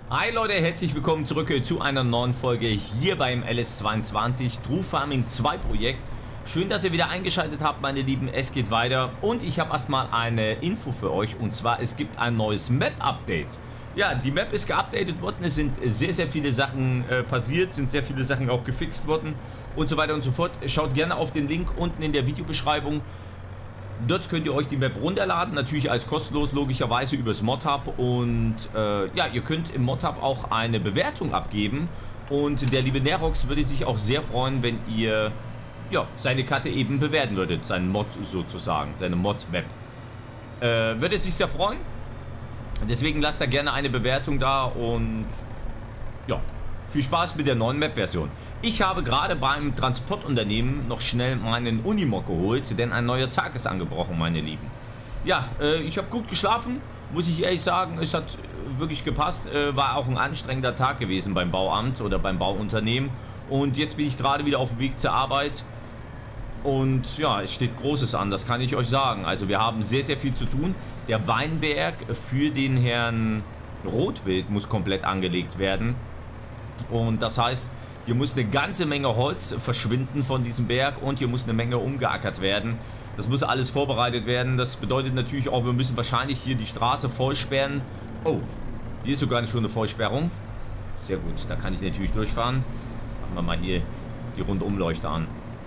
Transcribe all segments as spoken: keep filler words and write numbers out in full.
Hi Leute, herzlich willkommen zurück zu einer neuen Folge hier beim L S zweiundzwanzig True Farming zwei Projekt. Schön, dass ihr wieder eingeschaltet habt, meine Lieben. Es geht weiter und ich habe erstmal eine Info für euch, und zwar es gibt ein neues Map-Update. Ja, die Map ist geupdatet worden, es sind sehr, sehr viele Sachen äh, passiert, sind sehr viele Sachen auch gefixt worden und so weiter und so fort. Schaut gerne auf den Link unten in der Videobeschreibung. Dort könnt ihr euch die Map runterladen, natürlich als kostenlos, logischerweise übers Mod-Hub. Und äh, ja, ihr könnt im Mod-Hub auch eine Bewertung abgeben. Und der liebe Nerox würde sich auch sehr freuen, wenn ihr ja, seine Karte eben bewerten würdet. Seinen Mod sozusagen, seine Mod-Map. Äh, würde sich sehr freuen. Deswegen lasst da gerne eine Bewertung da und ja, viel Spaß mit der neuen Map-Version. Ich habe gerade beim Transportunternehmen noch schnell meinen Unimog geholt, denn ein neuer Tag ist angebrochen, meine Lieben. Ja, äh, ich habe gut geschlafen, muss ich ehrlich sagen. Es hat wirklich gepasst. Äh, war auch ein anstrengender Tag gewesen beim Bauamt oder beim Bauunternehmen. Und jetzt bin ich gerade wieder auf dem Weg zur Arbeit. Und ja, es steht Großes an, das kann ich euch sagen. Also wir haben sehr, sehr viel zu tun. Der Weinberg für den Herrn Rotwild muss komplett angelegt werden. Und das heißt, hier muss eine ganze Menge Holz verschwinden von diesem Berg und hier muss eine Menge umgeackert werden. Das muss alles vorbereitet werden. Das bedeutet natürlich auch, wir müssen wahrscheinlich hier die Straße vollsperren. Oh, hier ist sogar schon eine Vollsperrung. Sehr gut, da kann ich natürlich durchfahren. Machen wir mal hier die Rundumleuchte an.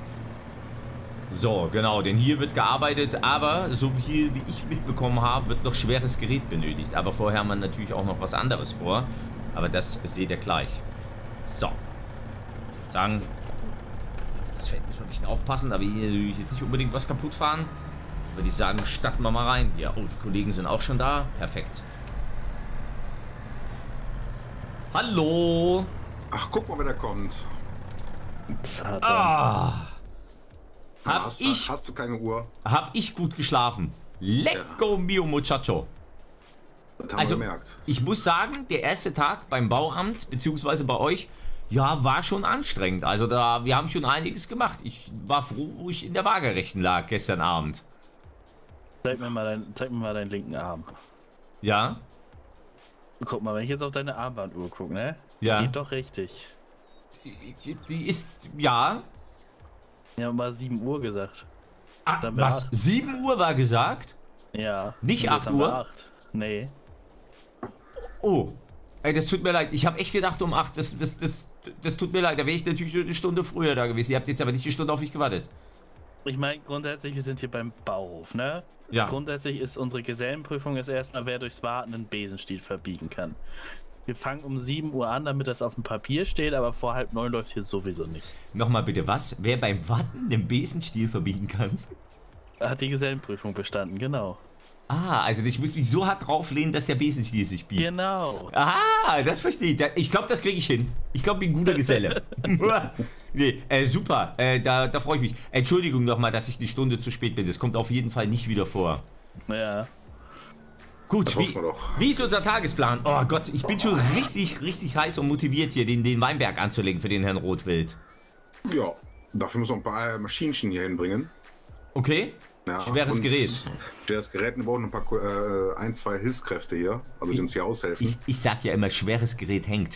So, genau, denn hier wird gearbeitet, aber so viel wie ich mitbekommen habe, wird noch schweres Gerät benötigt. Aber vorher haben wir natürlich auch noch was anderes vor. Aber das seht ihr gleich. So. Sagen, auf das Feld müssen wir ein bisschen aufpassen, aber hier will ich jetzt nicht unbedingt was kaputt fahren. Würde ich sagen, starten wir mal rein. Ja, oh, die Kollegen sind auch schon da. Perfekt. Hallo. Ach, guck mal, wer da kommt. Ah. Hab hast, ich, hast du keine Uhr? Hab ich gut geschlafen. Lecco ja. Mio Muchacho. Das haben also, wir gemerkt. Ich muss sagen, der erste Tag beim Bauamt, beziehungsweise bei euch, ja, war schon anstrengend. Also da, wir haben schon einiges gemacht. Ich war froh, wo ich in der Waagerechten lag gestern Abend. Zeig mir mal, dein, zeig mir mal deinen linken Arm. Ja? Guck mal, wenn ich jetzt auf deine Armbanduhr gucke, ne? Ja. Die geht doch richtig. Die, die ist, ja. Wir haben mal sieben Uhr gesagt. Ah, was? sieben Uhr war gesagt? Ja. Nicht acht Uhr? acht. Nee. Oh. Ey, das tut mir leid. Ich habe echt gedacht um acht. Das, das, das, das tut mir leid. Da wäre ich natürlich eine Stunde früher da gewesen. Ihr habt jetzt aber nicht eine Stunde auf mich gewartet. Ich meine, grundsätzlich, wir sind hier beim Bauhof, ne? Ja. Grundsätzlich ist unsere Gesellenprüfung ist erstmal, wer durchs Warten einen Besenstiel verbiegen kann. Wir fangen um sieben Uhr an, damit das auf dem Papier steht, aber vor halb neun läuft hier sowieso nichts. Nochmal bitte, was? Wer beim Warten den Besenstiel verbiegen kann? Hat die Gesellenprüfung bestanden, genau. Ah, also ich muss mich so hart drauflehnen, dass der Besenstiel sich biegt. Genau. Ah, das verstehe ich. Ich glaube, das kriege ich hin. Ich glaube, ich bin ein guter Geselle. Nee, äh, super. Äh, da, da freue ich mich. Entschuldigung nochmal, dass ich eine Stunde zu spät bin. Das kommt auf jeden Fall nicht wieder vor. Ja. Gut, wie, wie ist unser Tagesplan? Oh Gott, ich bin schon richtig, richtig heiß und motiviert hier, den, den Weinberg anzulegen für den Herrn Rotwild. Ja, dafür muss man ein paar Maschinchen hier hinbringen. Okay. Ja, schweres Gerät. Schweres Gerät, wir brauchen ein paar, äh, ein, zwei Hilfskräfte hier, also die uns hier aushelfen. Ich, ich sag ja immer, schweres Gerät hängt.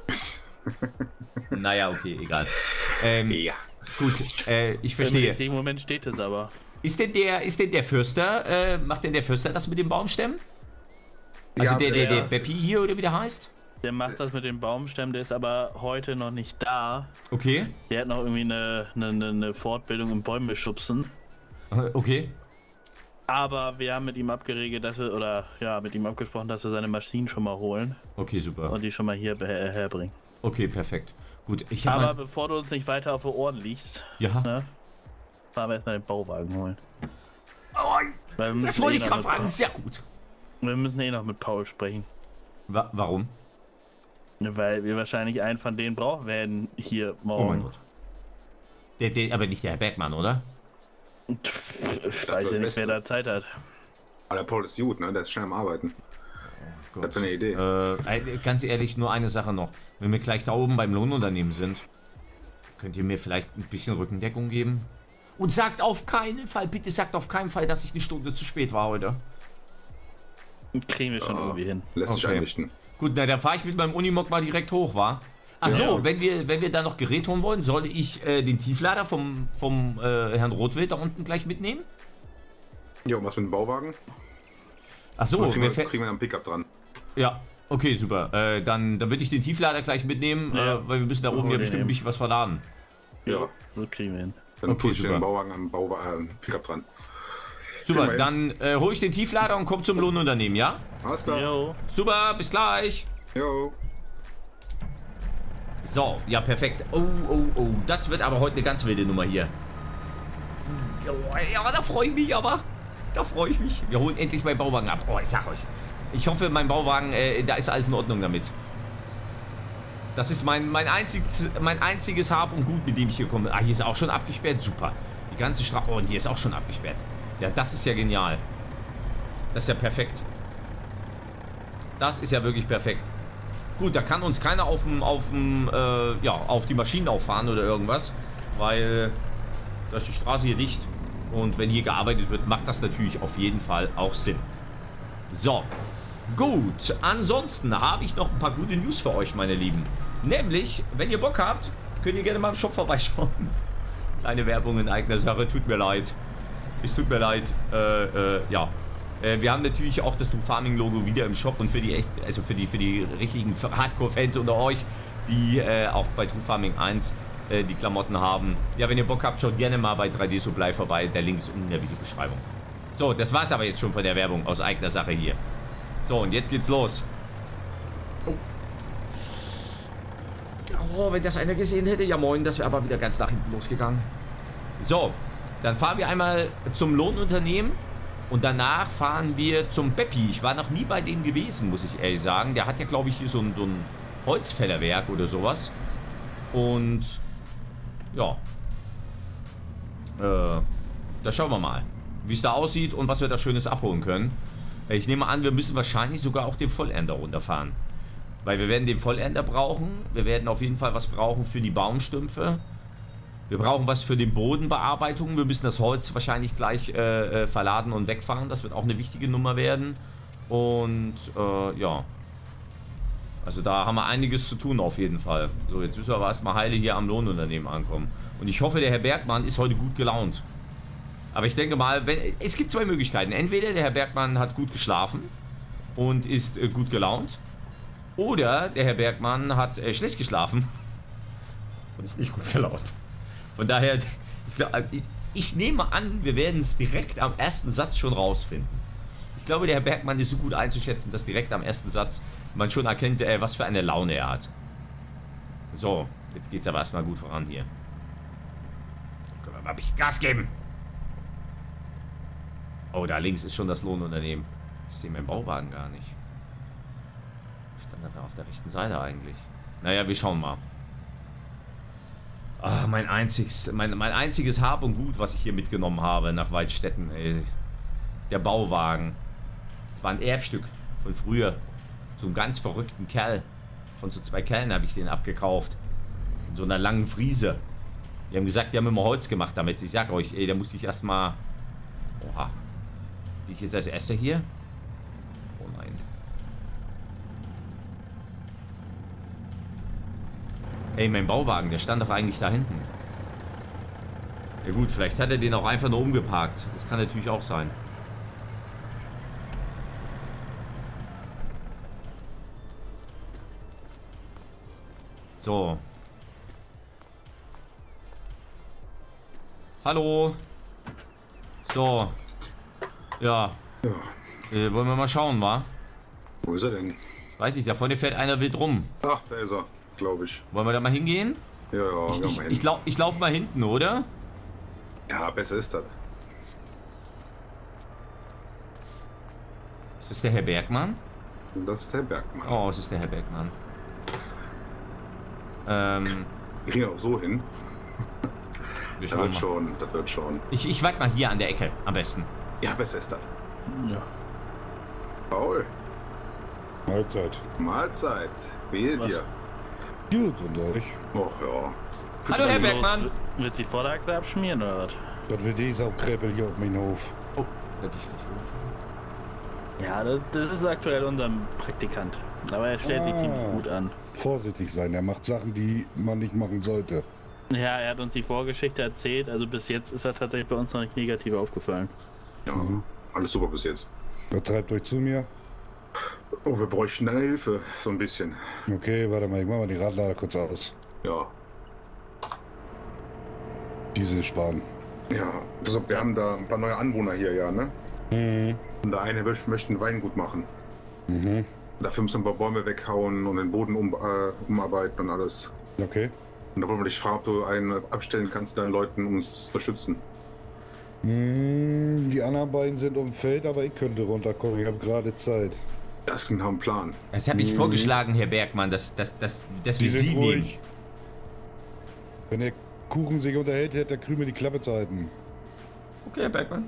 Naja, okay, egal. Ähm, ja. Gut, äh, ich verstehe. Im Moment steht es aber. Ist denn der, ist denn der Fürster, äh, macht denn der Fürster das mit dem Baumstämmen? Also ja, der, der, der, ja. der Beppi hier, oder wie der heißt? Der macht das mit den Baumstämmen, der ist aber heute noch nicht da. Okay. Der hat noch irgendwie eine, eine, eine Fortbildung im Bäume schubsen. Okay. Aber wir haben mit ihm abgeregelt, dass wir, oder ja, mit ihm abgesprochen, dass wir seine Maschinen schon mal holen. Okay, super. Und die schon mal hier her herbringen. Okay, perfekt. Gut, ich habe. Aber bevor du uns nicht weiter auf die Ohren liegst, ja, ne, fahren wir erstmal den Bauwagen holen. Oh, das wollte ich gerade fragen, sehr gut. Wir müssen eh noch mit Paul sprechen. Wa warum? Weil wir wahrscheinlich einen von denen brauchen werden hier morgen. Oh mein Gott. Der, der, aber nicht der Herr Bergmann, oder? Ich weiß ja nicht, wer da Zeit hat. Aber der Paul ist gut, ne? Der ist schnell am Arbeiten. Oh Gott. Das ist eine Idee. Äh, ganz ehrlich, nur eine Sache noch. Wenn wir gleich da oben beim Lohnunternehmen sind, könnt ihr mir vielleicht ein bisschen Rückendeckung geben? Und sagt auf keinen Fall, bitte sagt auf keinen Fall, dass ich eine Stunde zu spät war heute. Kriegen wir schon ja, irgendwie hin. Lässt sich okay. einrichten. Gut, na, dann fahre ich mit meinem Unimog mal direkt hoch, wa? Ach so, Ja. wenn wir, wenn wir da noch Gerät holen wollen, soll ich äh, den Tieflader vom, vom äh, Herrn Rotwild da unten gleich mitnehmen? Jo, was mit dem Bauwagen? Ach so, kriegen, wer wir, fährt- kriegen wir einen Pickup dran. ja, okay, super. Äh, dann, dann würde ich den Tieflader gleich mitnehmen, Ja. äh, weil wir müssen da So oben ja den bestimmt ein nehmen. bisschen was verladen. Ja. So kriegen wir hin. Dann Okay, tue ich super. den Bauwagen am Bau, äh, Pickup dran. Super, Kriegen wir dann äh, hole ich den Tieflader und komme zum Lohnunternehmen, ja? Alles klar. Jo. Super, bis gleich. Jo. So, ja, perfekt. Oh, oh, oh, das wird aber heute eine ganz wilde Nummer hier. Ja, da freue ich mich aber. Da freue ich mich. Wir holen endlich meinen Bauwagen ab. Oh, ich sag euch. Ich hoffe, mein Bauwagen, äh, da ist alles in Ordnung damit. Das ist mein, mein, einzig, mein einziges Hab und Gut, mit dem ich hier komme. Ah, hier ist auch schon abgesperrt. Super. Die ganze Straße. Oh, und hier ist auch schon abgesperrt. Ja, das ist ja genial. Das ist ja perfekt. Das ist ja wirklich perfekt. Gut, da kann uns keiner auf dem, auf dem, äh, ja, auf die Maschinen auffahren oder irgendwas, weil da ist die Straße hier dicht und wenn hier gearbeitet wird, macht das natürlich auf jeden Fall auch Sinn. So, gut, ansonsten habe ich noch ein paar gute News für euch, meine Lieben. Nämlich, wenn ihr Bock habt, könnt ihr gerne mal im Shop vorbeischauen. Kleine Werbung in eigener Sache, tut mir leid. Es tut mir leid, äh, äh, ja. Wir haben natürlich auch das True Farming Logo wieder im Shop und für die echt, also für die für die richtigen Hardcore-Fans unter euch, die äh, auch bei True Farming eins äh, die Klamotten haben. Ja, wenn ihr Bock habt, schaut gerne mal bei drei D Supply vorbei. Der Link ist unten in der Videobeschreibung. So, das war's aber jetzt schon von der Werbung aus eigener Sache hier. So, und jetzt geht's los. Oh, oh wenn das einer gesehen hätte, ja moin, das wäre aber wieder ganz nach hinten losgegangen. So, dann fahren wir einmal zum Lohnunternehmen. Und danach fahren wir zum Beppi. Ich war noch nie bei dem gewesen, muss ich ehrlich sagen. Der hat ja, glaube ich, hier so ein, so ein Holzfällerwerk oder sowas. Und ja. Äh, da schauen wir mal, wie es da aussieht und was wir da Schönes abholen können. Ich nehme an, wir müssen wahrscheinlich sogar auch den Vollender runterfahren. Weil wir werden den Vollender brauchen. Wir werden auf jeden Fall was brauchen für die Baumstümpfe. Wir brauchen was für die Bodenbearbeitung. Wir müssen das Holz wahrscheinlich gleich äh, äh, verladen und wegfahren. Das wird auch eine wichtige Nummer werden. Und äh, ja. Also da haben wir einiges zu tun auf jeden Fall. So, jetzt müssen wir aber erstmal heile hier am Lohnunternehmen ankommen. Und ich hoffe, der Herr Bergmann ist heute gut gelaunt. Aber ich denke mal, wenn, es gibt zwei Möglichkeiten. Entweder der Herr Bergmann hat gut geschlafen und ist äh, gut gelaunt. Oder der Herr Bergmann hat äh, schlecht geschlafen und ist nicht gut gelaunt. Von daher, ich, glaub, ich, ich nehme an, wir werden es direkt am ersten Satz schon rausfinden. Ich glaube, der Herr Bergmann ist so gut einzuschätzen, dass direkt am ersten Satz man schon erkennt, äh, was für eine Laune er hat. So, jetzt geht es aber erstmal gut voran hier. Können wir mal ein bisschen Gas geben. Oh, da links ist schon das Lohnunternehmen. Ich sehe meinen Bauwagen gar nicht. Stand da auf der rechten Seite eigentlich. Naja, wir schauen mal. Ach, mein einziges, mein, mein einziges Hab und Gut, was ich hier mitgenommen habe nach Waldstätten, ey. Der Bauwagen. Das war ein Erbstück von früher. So einem ganz verrückten Kerl. Von so zwei Kerlen habe ich den abgekauft. In so einer langen Friese. Die haben gesagt, die haben immer Holz gemacht damit. Ich sag euch, ey, da musste ich erstmal. Oha. Bin ich jetzt als Erster hier? Oh nein. Ey, mein Bauwagen, der stand doch eigentlich da hinten. Ja gut, vielleicht hat er den auch einfach nur umgeparkt. Das kann natürlich auch sein. So. Hallo. So. Ja. Ja. Äh, wollen wir mal schauen, wa? Wo ist er denn? Weiß ich, da vorne fährt einer wild rum. Ach, da ist er, glaube ich. Wollen wir da mal hingehen? Ja, ja, Ich, ja, ich, mal ich, hin. lau ich laufe mal hinten, oder? Ja, besser ist das. Ist das der Herr Bergmann? Und das ist der Bergmann. Oh, es ist der Herr Bergmann. Ähm, Wir kriegen auch so hin. wir Das schauen wird mal. schon, das wird schon. Ich, ich warte mal hier an der Ecke, am besten. Ja, besser ist das. Ja. Paul, Mahlzeit. Mahlzeit. Wehe Was? dir. Gut, und euch? Och ja. Hallo Herr Los, Bergmann. Wird die Vorderachse abschmieren oder was? Das wird die Saukreppel hier auf meinen Hof. Oh, das ist nicht gut. Ja, das, das ist aktuell unser Praktikant. Aber er stellt sich Ah. ziemlich gut an. Vorsichtig sein, er macht Sachen, die man nicht machen sollte. Ja, er hat uns die Vorgeschichte erzählt. Also bis jetzt ist er tatsächlich bei uns noch nicht negativ aufgefallen. Ja, alles super bis jetzt. Wer treibt euch zu mir? Oh, wir bräuchten deine Hilfe, so ein bisschen. Okay, warte mal, ich mach mal die Radlader kurz aus. Ja. Diesel sparen. Ja, also wir haben da ein paar neue Anwohner hier, ja, ne? Mhm. Und der eine möchte möchte ein Weingut machen. Mhm. Dafür müssen wir ein paar Bäume weghauen und den Boden um, äh, umarbeiten und alles. Okay. Und da wollen wir dich fragen, ob du einen abstellen kannst, deinen Leuten uns zu unterstützen. Mhm, die anderen beiden sind um Feld, aber ich könnte runterkommen. Ich habe gerade Zeit. Das klingt nach einem Plan. Das habe ich vorgeschlagen, Herr Bergmann, dass, dass, dass, dass Die wir sind Sie nehmen. ruhig. Wenn der Kuchen sich unterhält, hätte der Krümel die Klappe zu halten. Okay, Herr Bergmann.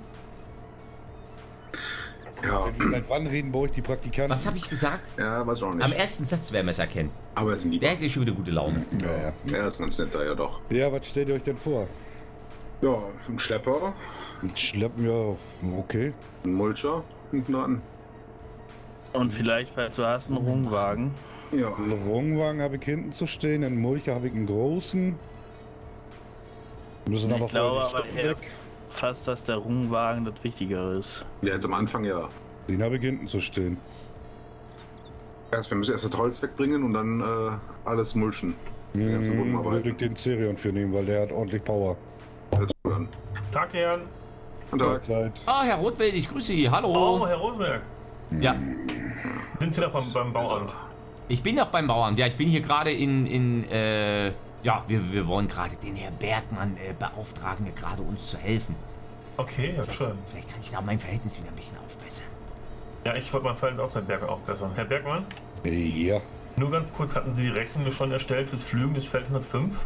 Ja, Wenn wir seit wann reden, brauche ich die Praktikanten. Was habe ich gesagt? ja, weiß auch Am nicht. ersten Satz werden wir es erkennen. Aber er ist ein Lieber. Der hätte schon wieder gute Laune. Ja, ja. Er ist ganz nett da, ja doch. Ja, was stellt ihr euch denn vor? Ja, ein Schlepper, Mit Schleppen, ja, okay. ein Mulcher hinten dran. Und vielleicht, falls du hast, einen Rungwagen. Ja, Einen Rungwagen habe ich hinten zu stehen, einen Mulcher habe ich einen großen. Müssen Ich aber glaube vorher die aber, Stoppen Herr- weg. Fast, dass der Rungwagen das Wichtigere ist. ja, jetzt am Anfang ja. Den habe ich hinten zu stehen. Erst, wir müssen erst das Holz wegbringen und dann äh, alles mulchen. Die ganzen Mhm, würde ich Bodenarbeiten. den Cerion für nehmen, weil der hat ordentlich Power. Hört sich gut an. Tag, Herren. Guten Tag. Zeit. Ah, Herr Rotwild, ich grüße Sie. Hallo. Oh, Herr Rosenberg. Ja, Sind Sie noch beim, beim Bauamt? ich bin noch beim Bauamt. Ja, ich bin hier gerade in, in äh, ja, wir, wir wollen gerade den Herrn Bergmann äh, beauftragen, hier gerade uns zu helfen. Okay, ja, schön. Vielleicht kann ich da mein Verhältnis wieder ein bisschen aufbessern. Ja, ich wollte mein Verhältnis auch zu Herrn Bergmann aufbessern. Herr Bergmann, Ja. nur ganz kurz, hatten Sie die Rechnung schon erstellt fürs Flügen des Feld hundertfünf?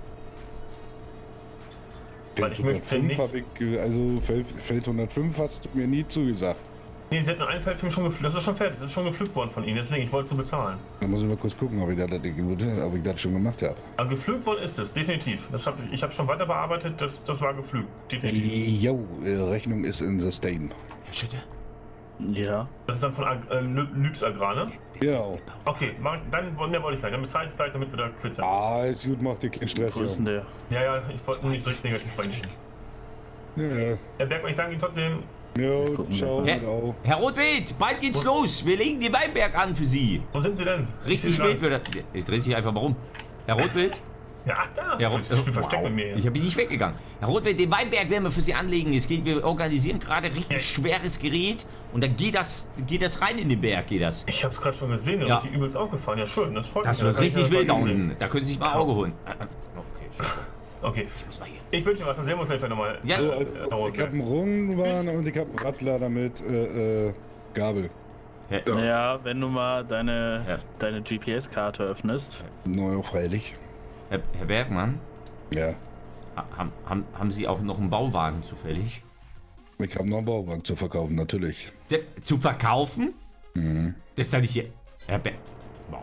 Weil ich möchte nicht- habe ich, äh, also Feld, Feld hundertfünf hast du mir nie zugesagt. Nee, Sie hatten ein Feld für mich schon gepflückt. Das ist schon fertig. Das ist schon gepflückt worden von Ihnen. Deswegen, ich wollte so bezahlen. Da muss ich mal kurz gucken, ob ich das, ob ich das schon gemacht habe. Aber gepflückt worden ist es, definitiv. Das hab, ich habe schon weiter bearbeitet. Das, das war gepflückt. Definitiv. Jo, äh, Rechnung ist in Sustain. Herr Schütte? Ja. Das ist dann von Ag- äh, Lü- Lübs Agrar, ne? Genau. Okay, mach, dann mehr wollte ich gleich. Dann bezahle ich es gleich, damit wir da kürzer. Ah, ist gut, mach dir keinen Stress, Wo ist denn Junge. der? Ja, ja, ich wollte nur nicht direkt negativ sprechen. Ja, ja. Herr Bergmann, ich danke Ihnen trotzdem. Jo, gucken ciao, Herr, genau. Herr Rotwild, bald geht's los. Wir legen den Weinberg an für Sie. Wo sind Sie denn? Richtig Ich sehe wild Sie wird das. Ich drehe sich einfach mal rum. Herr Rotwild? da. Ja, ach, da. Herr Das ist ein Versteck mit mir. Ich bin nicht weggegangen. Herr Rotwild, den Weinberg werden wir für Sie anlegen. Es geht, wir organisieren gerade richtig schweres Gerät und dann geht das, geht das rein in den Berg, geht das. Ich hab's gerade schon gesehen, mir Ja. ist die übelst aufgefallen. Ja, schön, das freut Das mich. wird kann ich richtig mir wild da mal sehen. unten. Da können Sie sich mal ein Auge holen. Okay, schön. Okay, Ich muss mal hier. ich wünsche Ihnen was, dann sehen wir uns einfach nochmal. Ja. So, Äh, also, Herr ich habe Rosenberg. einen Rungwagen und ich habe einen Radlader mit äh, äh, Gabel. Ja. Ja, wenn du mal deine, Ja. deine G P S-Karte öffnest. Neu freilich. Herr, Herr Bergmann, Ja. ha- haben, haben, haben Sie auch noch einen Bauwagen zufällig? Ich habe noch einen Bauwagen zu verkaufen, natürlich. Der, zu verkaufen? Mhm. Das ist doch nicht hier. Herr Berg. Wow.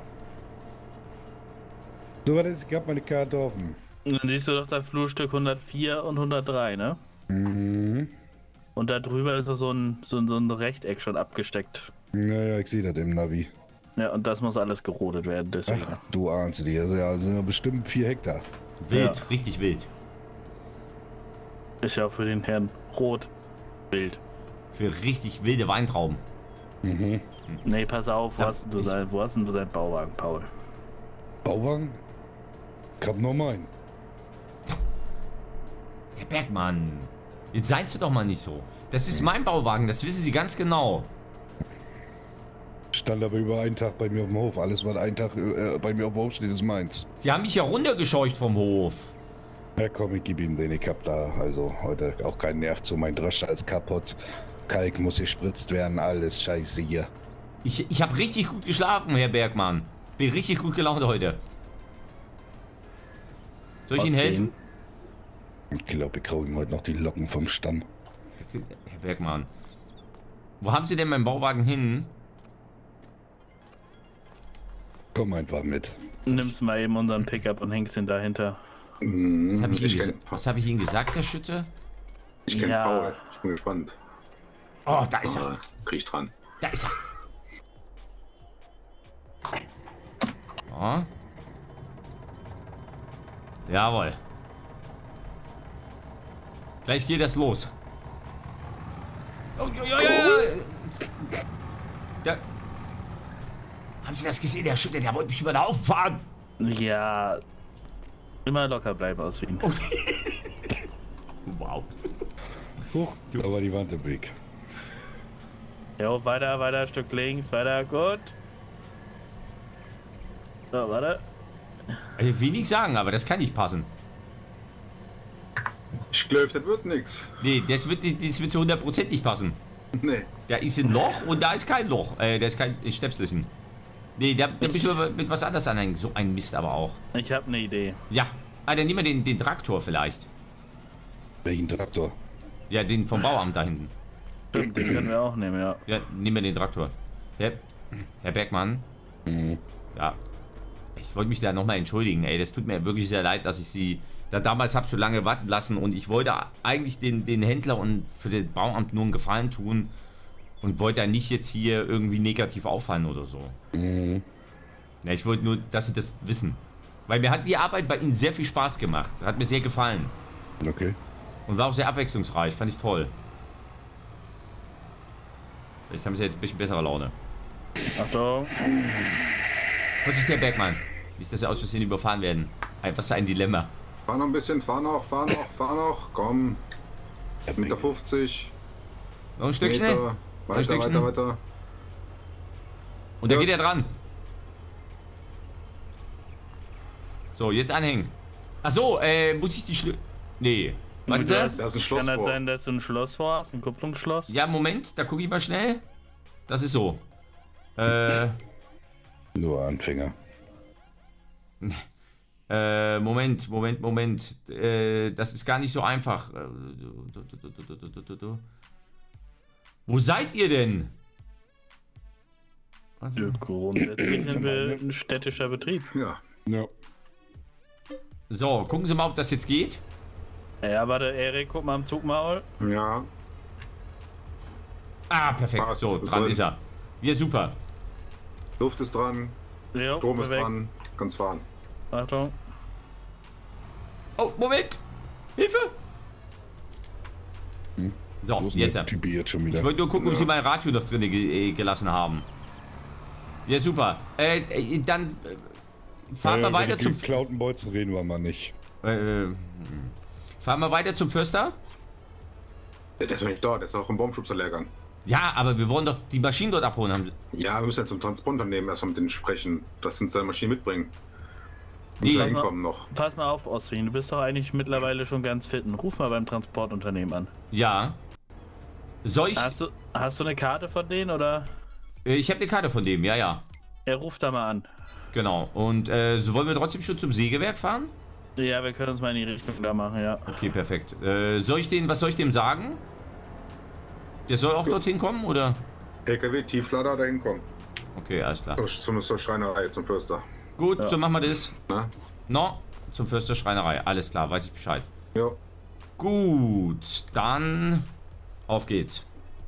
So, warte, ich habe meine Karte offen. Und dann siehst du doch das Flurstück hundertvier und hundertdrei, ne? Mhm. Und da drüber ist noch so ein, so ein, so ein Rechteck schon abgesteckt. Naja, ich sehe das im Navi. Ja, und das muss alles gerodet werden, deswegen. Ach, du ahnst dich. Also, ja, das sind ja bestimmt vier Hektar. Wild, Ja. richtig wild. Ist ja auch für den Herrn Rot wild. Für richtig wilde Weintrauben. Mhm. Nee, pass auf, wo, Ja, hast, denn du ich- sein, wo hast denn du seinen Bauwagen, Paul? Bauwagen? Ich hab nur meinen. Herr Bergmann, jetzt seien Sie doch mal nicht so. Das ist mein Bauwagen, das wissen Sie ganz genau. Stand aber über einen Tag bei mir auf dem Hof. Alles, was einen Tag äh, bei mir auf dem Hof steht, ist meins. Sie haben mich ja runtergescheucht vom Hof. Ja, komm, ich geb ihm den. Ich hab da also heute auch keinen Nerv zu. Mein Drescher ist kaputt. Kalk muss gespritzt werden. Alles scheiße hier. Ich, ich habe richtig gut geschlafen, Herr Bergmann. Bin richtig gut gelaunt heute. Soll ich Ihnen helfen? Ich glaube, ich hau ihm heute noch die Locken vom Stamm. Herr Bergmann. Wo haben Sie denn meinen Bauwagen hin? Komm einfach mit. Nimmst mal eben unseren Pickup und hängst ihn dahinter. Mhm, Was habe ich, ich Ihnen kenn, gesa- was hab ich Ihnen gesagt, Herr Schütte? ich kenn Ja. Paul. Ich bin gespannt. Oh, da ist er. Ah, krieg ich dran. Da ist er. Ja. Jawohl. Gleich geht das los. Oh, ja, ja, ja. Da. Haben Sie das gesehen? Der Schütte, der wollte mich über den Haufen fahren. Ja. Immer locker bleiben aus Wien. Oh. Wow. Huch, da war die Wand im Weg. Jo, weiter, weiter, Stück links, weiter, gut. So, warte. Ich will nichts sagen, aber das kann nicht passen. Ich glaube, das wird nichts. Nee, das wird, das wird zu hundert Prozent nicht passen. Nee. Da ist ein Loch und da ist kein Loch. Äh, da ist kein Stöpselchen. Nee, da, da müssen wir mit was anderes anhängen. So ein Mist aber auch. Ich habe eine Idee. Ja. Ah, dann nehmen wir den, den Traktor vielleicht. Welchen Traktor? Ja, den vom Bauamt da hinten. Stimmt, den können wir auch nehmen, ja. Ja, nehmen wir den Traktor. Herr, Herr Bergmann. Mhm. Ja. Ich wollte mich da nochmal entschuldigen, ey. Das tut mir wirklich sehr leid, dass ich Sie da damals habe so lange warten lassen. Und ich wollte eigentlich den, den Händler und für das Bauamt nur einen Gefallen tun. Und wollte da nicht jetzt hier irgendwie negativ auffallen oder so. Mhm. Ja, ich wollte nur, dass Sie das wissen. Weil mir hat die Arbeit bei Ihnen sehr viel Spaß gemacht. Hat mir sehr gefallen. Okay. Und war auch sehr abwechslungsreich. Fand ich toll. Vielleicht haben Sie jetzt ein bisschen bessere Laune. Achtung. Vorsicht, Herr Bergmann. Nicht, dass Sie aus Versehen überfahren werden. Ein, was für ein Dilemma. Fahr noch ein bisschen, fahr noch, fahr noch, fahr noch. Komm. Meter fünfzig. Noch ein Stückchen. Meter. Weiter, ein Stückchen. weiter, weiter. Und da Ja. geht er dran. So, jetzt anhängen. Ach so, äh, muss ich die Schlü... Nee. Warten Sie. Da ist ein Schloss Kann das vor. sein, dass du ein Schloss vor hast? Ein Kupplungsschloss? Ja, Moment, da gucke ich mal schnell. Das ist so. Äh, Nur Anfänger. äh, Moment, Moment, Moment. Äh, das ist gar nicht so einfach. Äh, Wo seid ihr denn? Also, Ja, grundsätzlich sind wir ein städtischer Betrieb. Ja. Ja. so, gucken Sie mal, ob das jetzt geht. Ja, warte, Erik, guck mal am Zugmaul. Ja. Ah, perfekt. Passt, So, ist dran drin. ist er. Ja, super. Luft ist dran. Jo, Strom ist perfekt. dran. Kannst fahren. Achtung. Oh, Moment. Hilfe. Hm. So, Wo ist jetzt. der Typ jetzt schon wieder? Ich wollte nur gucken, ob Ja. Sie mein Radio noch drin ge äh, gelassen haben. Ja, super. Äh, äh, dann äh, fahren wir Äh, weiter über die zum... geklauten Bolzen reden wir mal nicht. Äh, fahren wir weiter zum Förster? Der ist doch nicht da, der ist auch im Baumschubserlehrgang. Ja, aber wir wollen doch die Maschinen dort abholen. Haben- Ja, wir müssen ja zum Transportunternehmen erstmal mit denen sprechen, dass sie uns seine Maschine mitbringen. Nee. Muss ja hinkommen noch. Pass mal auf, Ostwin, du bist doch eigentlich mittlerweile schon ganz fit. Ruf mal beim Transportunternehmen an. Ja. Soll ich... Hast du, hast du eine Karte von denen oder? Äh, ich habe eine Karte von dem, ja, ja. Er ruft da mal an. Genau. Und äh, so wollen wir trotzdem schon zum Sägewerk fahren? Ja, wir können uns mal in die Richtung da machen, ja. Okay, perfekt. Äh, soll ich den, was soll ich dem sagen? Der soll auch dorthin kommen, oder? L K W, Tieflader, da hinkommen. Okay, alles klar. Zur, zum, zur Schreinerei, zum Förster. Gut, Ja. so machen wir das. Na? No, zum Förster Schreinerei. Alles klar, weiß ich Bescheid. Ja. Gut, dann auf geht's.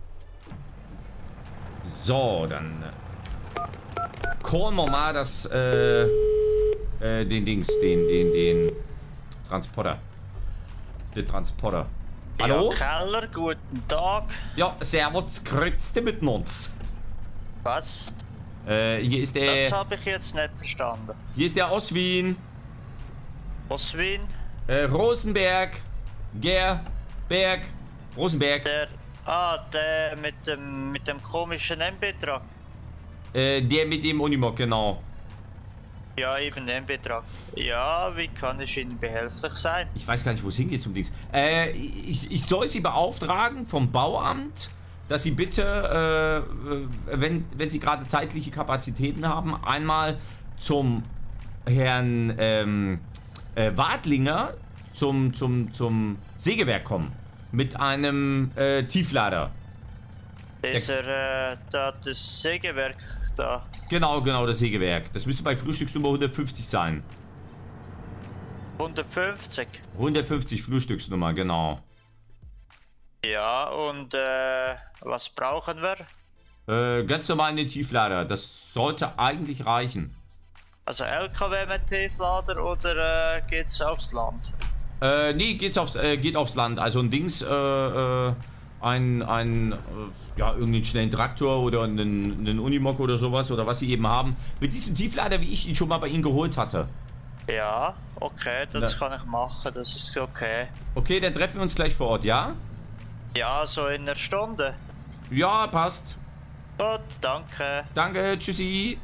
So, dann äh, callen wir mal das, äh, äh, den Dings, den, den, den Transporter. Den Transporter. Hallo? Ja, Keller, guten Tag. Ja, servus, grüßte mit uns. Was? Äh, hier ist Das der, habe ich jetzt nicht verstanden. hier ist der aus Wien. Oswin, Äh, Rosenberg. Ger, Berg, Rosenberg. der. Ah, der mit dem mit dem komischen M B-Trag. Äh, der mit dem Unimog, genau. Ja, eben M B-Trag. Ja, wie kann ich Ihnen behilflich sein? Ich weiß gar nicht, wo es hingeht zum Dings. Äh, ich, ich soll Sie beauftragen vom Bauamt, dass Sie bitte, äh, wenn, wenn Sie gerade zeitliche Kapazitäten haben, einmal zum Herrn ähm, äh, Wadlinger zum, zum, zum Sägewerk kommen. Mit einem äh, Tieflader. Dieser, äh, da, das Sägewerk da. Genau, genau, das Sägewerk. Das müsste bei Frühstücksnummer hundertfünfzig sein. hundertfünfzig. hundertfünfzig Frühstücksnummer, genau. Ja, und äh, was brauchen wir? Äh, ganz normal in den Tieflader. Das sollte eigentlich reichen. Also L K W mit Tieflader oder äh, geht's aufs Land? Äh, nee, geht's aufs, äh, geht aufs Land. Also ein Dings, äh, äh, ein, ein, äh, ja, irgendeinen schnellen Traktor oder einen, einen Unimog oder sowas oder was sie eben haben. Mit diesem Tieflader, wie ich ihn schon mal bei Ihnen geholt hatte. Ja, okay, das Na. kann ich machen, das ist okay. Okay, dann treffen wir uns gleich vor Ort, ja? Ja, so in einer Stunde. Ja, passt. Gut, danke. Danke, tschüssi.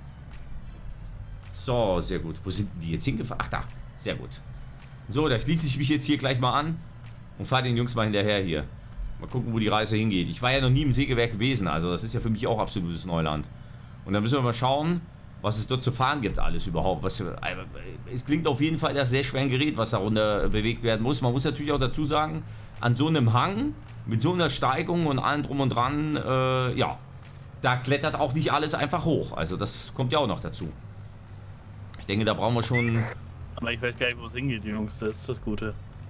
So, sehr gut. Wo sind die jetzt hingefahren? Ach, da. Sehr gut. So, da schließe ich mich jetzt hier gleich mal an und fahre den Jungs mal hinterher hier. Mal gucken, wo die Reise hingeht. Ich war ja noch nie im Sägewerk gewesen, also das ist ja für mich auch absolutes Neuland. Und dann müssen wir mal schauen, was es dort zu fahren gibt, alles überhaupt. Was, es klingt auf jeden Fall nach sehr schweren Gerät, was da runter bewegt werden muss. Man muss natürlich auch dazu sagen, an so einem Hang, mit so einer Steigung und allem drum und dran, äh, ja, da klettert auch nicht alles einfach hoch. Also das kommt ja auch noch dazu. Ich denke, da brauchen wir schon... Aber ich weiß gar nicht, wo es hingeht, Jungs. Das ist das Gute.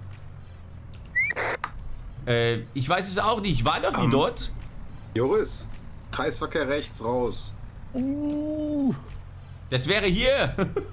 Äh, ich weiß es auch nicht. Ich war doch nie Um. dort. Joris, Kreisverkehr rechts raus. Uh. Das wäre hier.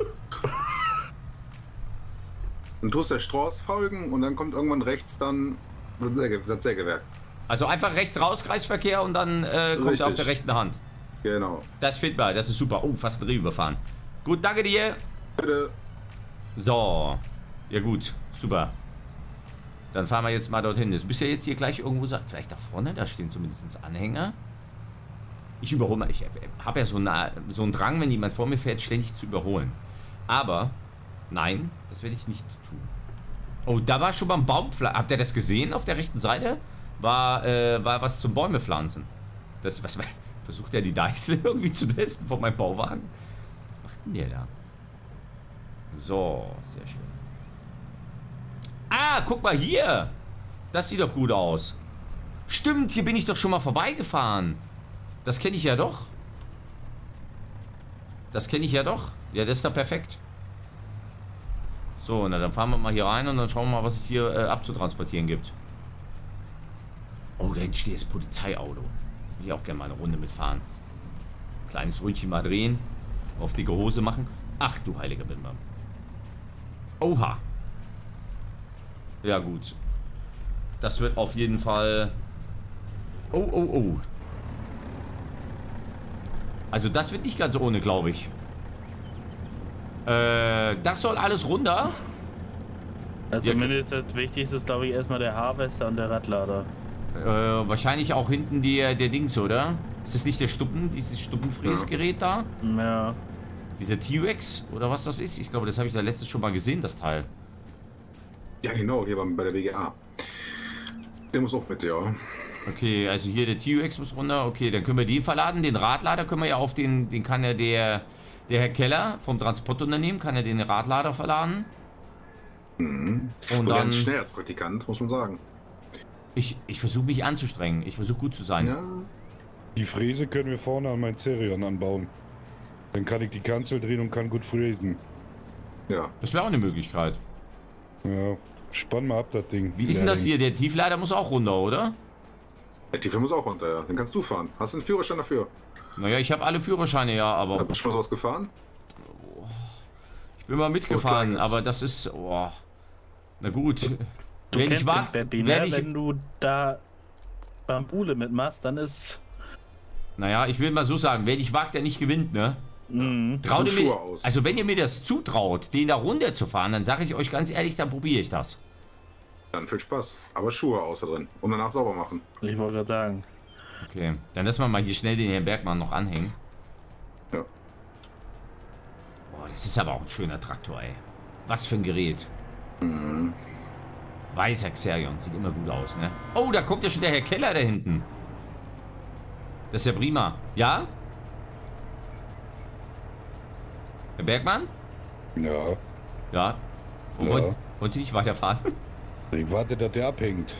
Dann tust der Strauß folgen und dann kommt irgendwann rechts dann das, Säge, das Sägewerk. Also einfach rechts raus, Kreisverkehr und dann äh, kommt er auf Richtig. der rechten Hand. Genau. Das findet man. Das ist super. Oh, fast ein Reh überfahren. Gut, danke dir. Bitte. So. Ja gut, super. Dann fahren wir jetzt mal dorthin. Das müsste ja jetzt hier gleich irgendwo sein. Vielleicht da vorne, da stehen zumindest Anhänger. Ich überhole mal. Ich habe ja so, eine, so einen Drang, wenn jemand vor mir fährt, ständig zu überholen. Aber, nein, das werde ich nicht tun. Oh, da war schon beim Baumpflanzen. Habt ihr das gesehen auf der rechten Seite? War, äh, war was zum Bäume pflanzen. Das, was, versucht er die Deichsel irgendwie zu testen von meinem Bauwagen? Was macht denn der da? So, sehr schön. Ah, guck mal hier. Das sieht doch gut aus. Stimmt, hier bin ich doch schon mal vorbeigefahren. Das kenne ich ja doch. Das kenne ich ja doch. Ja, das ist doch perfekt. So, na dann fahren wir mal hier rein und dann schauen wir mal, was es hier äh, abzutransportieren gibt. Oh, da hinten steht das Polizeiauto. Will ich auch gerne mal eine Runde mitfahren. Kleines Ründchen mal drehen. Auf dicke Hose machen. Ach du heiliger Bimbam. Oha. Ja gut. Das wird auf jeden Fall... Oh, oh, oh. Also das wird nicht ganz ohne, glaube ich. Äh, das soll alles runter. Ja, Ja, zumindest das Wichtigste ist, glaube ich, erstmal der Harvester und der Radlader. Äh, wahrscheinlich auch hinten der, der Dings, oder? Ist das nicht der Stuppen, dieses Stuppenfräsgerät da? Ja. Dieser T-Rex? Oder was das ist? Ich glaube, das habe ich da letztens schon mal gesehen, das Teil. Ja, genau, hier bei der B G A. Der muss auch mit, ja. Okay, also hier der T-Rex muss runter. Okay, dann können wir den verladen. Den Radlader können wir ja auf den, den kann ja der, der Herr Keller vom Transportunternehmen, kann ja den Radlader verladen. Mhm. Und Und dann, ganz schnell als Praktikant, muss man sagen. ich, ich versuche mich anzustrengen. Ich versuche gut zu sein. Ja. Die Fräse können wir vorne an mein Zerion anbauen. Dann kann ich die Kanzel drehen und kann gut fräsen. Ja. Das wäre auch eine Möglichkeit. Ja, spann mal ab das Ding. Wie ist denn das hier? Der Tieflader muss auch runter, oder? Der Tiefer muss auch runter, ja. Den kannst du fahren. Hast du einen Führerschein dafür? Naja, ich habe alle Führerscheine, ja, aber Hast du schon was gefahren? ich bin mal mitgefahren, Kleines. aber das ist... Oh. Na gut. Du Wenn ich kennst wag, den Beppi, wenn ne? ich, Wenn du da Bambule mitmachst, dann ist... naja, ich will mal so sagen, wer nicht wagt, der nicht gewinnt, ne? Mhm. Traut Und ihr mir, Schuhe aus. also wenn ihr mir das zutraut, den da runter zu fahren, dann sage ich euch ganz ehrlich, dann probiere ich das. Dann viel Spaß. Aber Schuhe aus da drin. Und danach sauber machen. Ich wollte gerade sagen. Okay, dann lassen wir mal hier schnell den Herrn Bergmann noch anhängen. Ja. Boah, das ist aber auch ein schöner Traktor, ey. Was für ein Gerät. Mhm. Weißer Xerion, sieht immer gut aus, ne? Oh, da kommt ja schon der Herr Keller da hinten. Das ist ja prima. Ja? Herr Bergmann? Ja, Ja. Wo Ja. wollt, wollt ihr nicht weiterfahren? ich warte, dass der abhängt.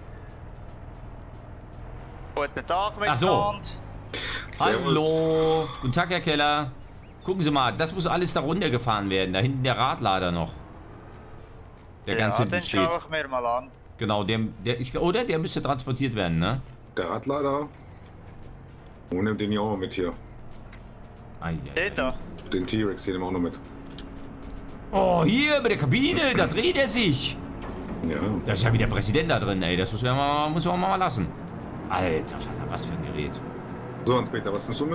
Guten Tag Ach so. miteinander. Servus. Hallo. Guten Tag, Herr Keller. Gucken Sie mal, das muss alles da runtergefahren werden. Da hinten der Radlader noch. Der ganz Ja, hinten den steht. schaue ich mir mal an. Genau, der, der ich, oder? Der müsste transportiert werden, ne? Der Radlader. Und nimm den hier auch noch mit hier. Ei, ei, Den da. Den T-Rex hier nehmen wir auch noch mit. Oh, hier bei der Kabine, da dreht er sich. Ja. Da ist ja wieder Präsident da drin, ey. Das muss man mal, muss man mal lassen. Alter Vater, was für ein Gerät. So, Hans-Peter, was nimmst du mit?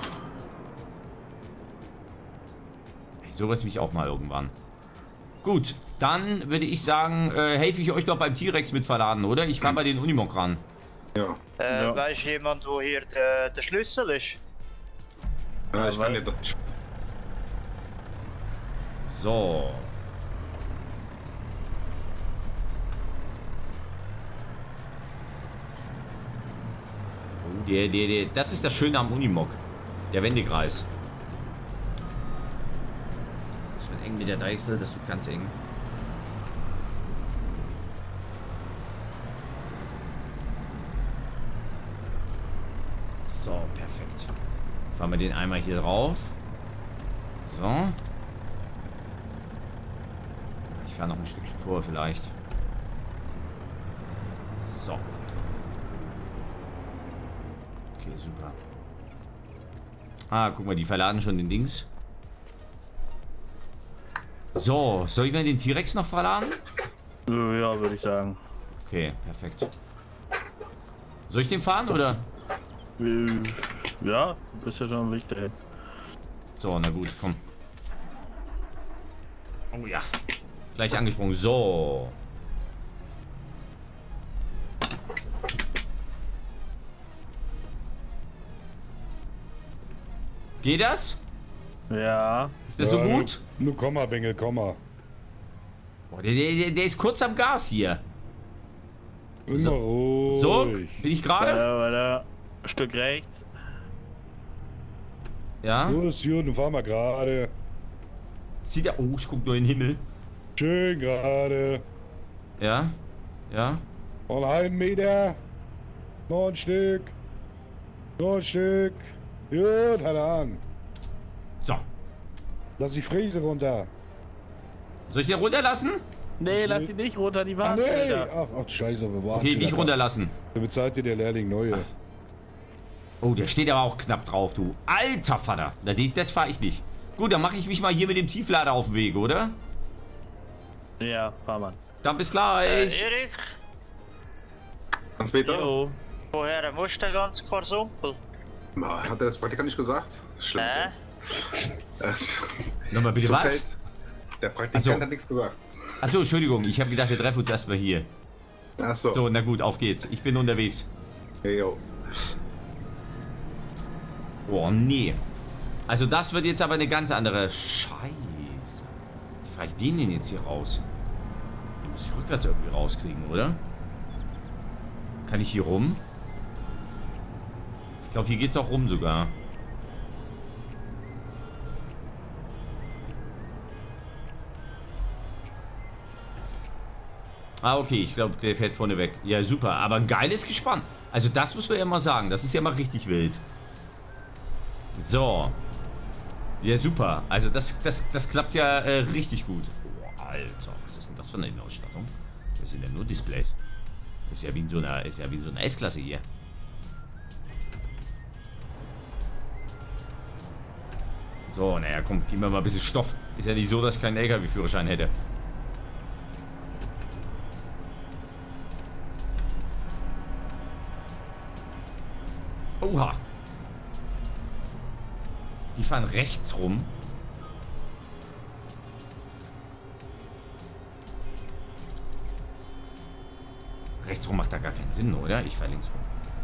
Ey, sowas mich auch mal irgendwann. Gut, dann würde ich sagen, äh, helfe ich euch doch beim T-Rex mit verladen, oder? Ich fahre bei den Unimog ran. Ja. Äh, Ja. Weiß jemand, wo hier der, der Schlüssel ist? Ja, ich kann dir das. So. Oh, der, der, der, das ist das Schöne am Unimog. Der Wendekreis. Das wird eng mit der Deichsel, das wird ganz eng. So, perfekt. Fahren wir den einmal hier drauf. So. Ich fahre noch ein Stückchen vor vielleicht. So. Okay, super. Ah, guck mal, die verladen schon den Dings. So, soll ich mir den T-Rex noch verladen? Äh, Ja, würde ich sagen. Okay, perfekt. Soll ich den fahren oder? Äh, Ja, du bist ja schon am Weg dahin. So, na gut, komm. Oh ja. Gleich angesprungen. So. Geht das? Ja. Ist das so Ja, gut? Nu, nu komm mal, Bengel, komm mal. Boah, der, der, der ist kurz am Gas hier. Immer So. So, ruhig. bin ich gerade? Weiter, weiter. Stück rechts. Ja. Los, gut, dann fahren wir gerade. Sieht er. Oh, ich guck nur in den Himmel. Schön gerade. Ja. Ja. Noch einen Meter. Noch ein Stück. Noch ein Stück. Gut, halt an. So. Lass die Fräse runter. Soll ich den runterlassen? Nee, lass ihn nicht runter, die Ah, waren nee. da. Ach, ach, scheiße, wir waren Okay, schon nicht da. runterlassen. Damit zahlt dir der Lehrling neue. Oh, der steht aber auch knapp drauf, du. Alter Vater. Na, die- Das fahre ich nicht. Gut, dann mache ich mich mal hier mit dem Tieflader auf den Weg, oder? Ja, fahr mal. Dann bis Äh, gleich. Erik, Hans-Peter? Jo. woher musst du den ganzen Korsumpel? Hat er das Praktikant nicht gesagt? Schlimm. Hä? Das, Nochmal bitte so was? fällt- Der Praktikant Ach so. hat nichts gesagt. Achso, Entschuldigung. Ich habe gedacht, wir treffen uns erstmal hier. Achso. So, na gut, auf geht's. Ich bin unterwegs. Hey, yo. Oh, nee. Also das wird jetzt aber eine ganz andere... Scheiße. Wie fahre ich den denn jetzt hier raus? Den muss ich rückwärts irgendwie rauskriegen, oder? Kann ich hier rum? Ich glaube, hier geht's auch rum sogar. Ah, okay. Ich glaube, der fährt vorne weg. Ja, super. Aber ein geiles Gespann. Also das muss man ja mal sagen. Das ist ja mal richtig wild. So. Ja, super. Also das, das, das klappt ja äh, richtig gut. Oh, Alter, was ist denn das für eine Innenausstattung? Das sind ja nur Displays. Das ist ja wie in so einer, ist ja wie in so einer S-Klasse hier. So, naja, komm, gib mir mal ein bisschen Stoff. Ist ja nicht so, dass ich keinen L K W-Führerschein hätte. Oha. Die fahren rechts rum. Rechts rum macht da gar keinen Sinn, oder? Ich fahre links rum.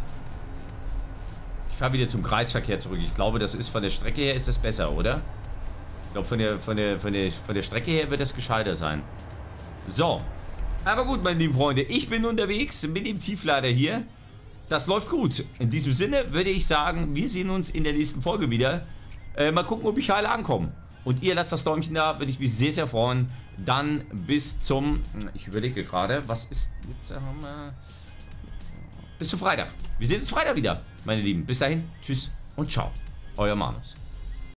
Ich fahre wieder zum Kreisverkehr zurück. Ich glaube, das ist von der Strecke her ist das besser, oder? Ich glaube, von der, von der, von der, von der Strecke her wird das gescheiter sein. So. Aber gut, meine lieben Freunde. Ich bin unterwegs mit dem Tieflader hier. Das läuft gut. In diesem Sinne würde ich sagen, wir sehen uns in der nächsten Folge wieder. Äh, mal gucken, ob ich heile ankomme. Und ihr lasst das Däumchen da, würde ich mich sehr, sehr freuen. Dann bis zum... Ich überlege gerade, was ist jetzt... Haben wir, bis zum Freitag. Wir sehen uns Freitag wieder, meine Lieben. Bis dahin, tschüss und ciao. Euer Manus.